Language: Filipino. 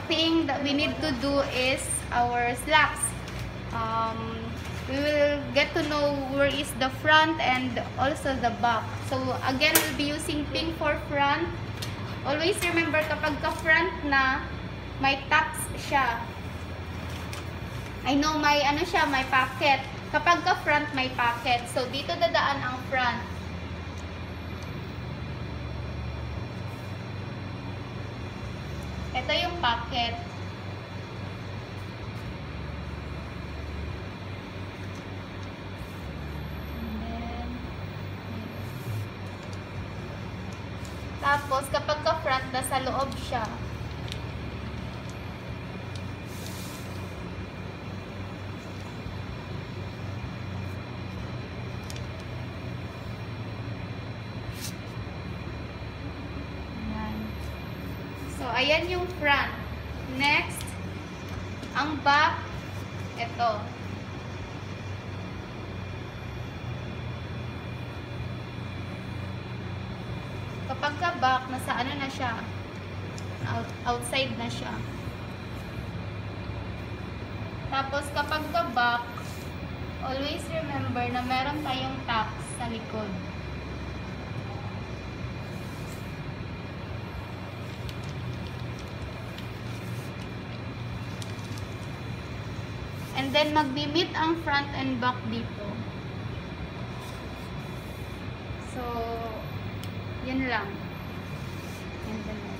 thing that we need to do is our slacks. We will get to know where is the front and also the back. So again, we'll be using pink for front. Always remember, kapag ka-front na, may taps siya. I know may ano siya, may pocket. Kapag ka-front, may pocket. So dito dadaan ang front. Ito yung pocket. Tapos, kapag ka-front, nasa loob siya. Ayan. So, ayan yung front. Next, ang back, ito. Kapag ka-back, nasa ano na siya, outside na siya. Tapos kapag ka-back, always remember na meron tayong taps sa likod. And then magbi-meet ang front and back dito. So, yun lang. Yun lang.